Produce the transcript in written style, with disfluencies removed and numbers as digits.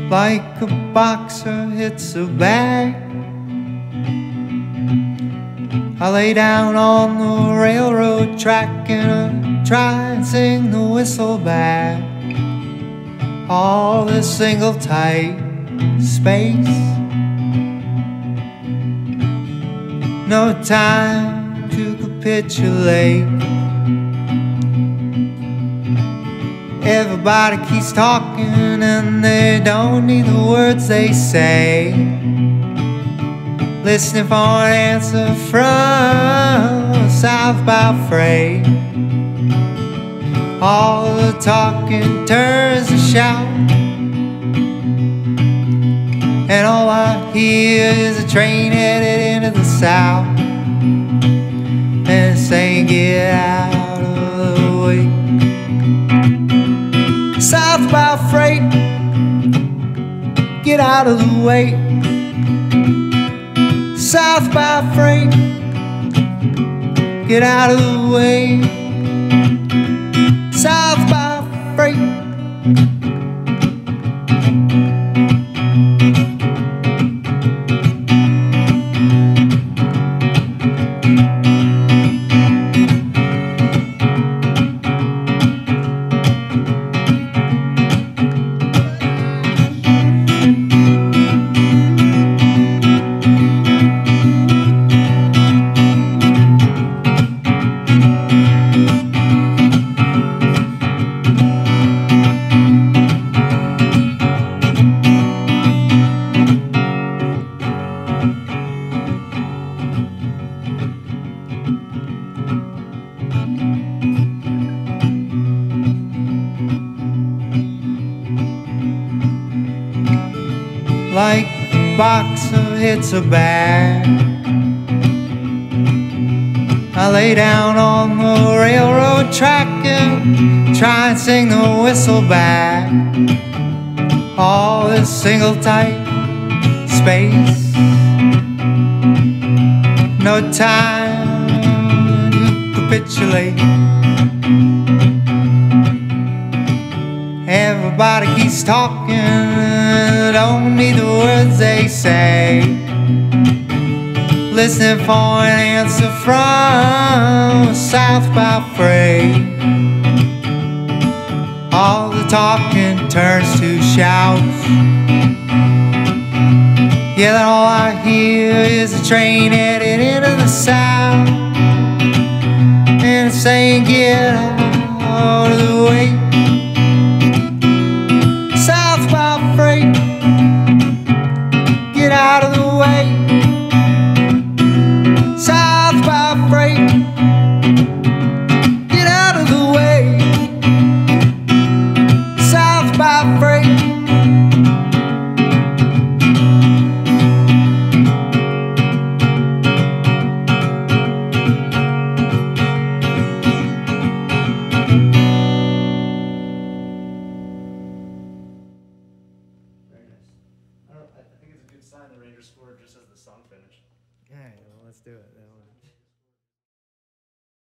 like a boxer hits a bag. I lay down on the railroad track and I try and sing the whistle back. All this single tight space, no time to capitulate. Everybody keeps talking and they don't need the words they say. Listening for an answer from South by Freight. All the talking turns to shout, and all I hear is a train headed into the south, and it's saying get out of the way. South by Freight, get out of the way. South by Freight, get out of the way. South by Freight. Like a boxer hits a bag, I lay down on the railroad track and try and sing the whistle back. All this single tight space, no time to capitulate. Everybody keeps talking, don't need the words they say. Listening for an answer from South by Freight. All the talking turns to shouts, yeah, then all I hear is a train headed into the south, and it's saying get out of the way. South by Freight, get out of the way. South by Freight, get out of the way. South by Freight. I think it's a good sign the Rangers scored just as the song finished. Yeah, well, let's do it.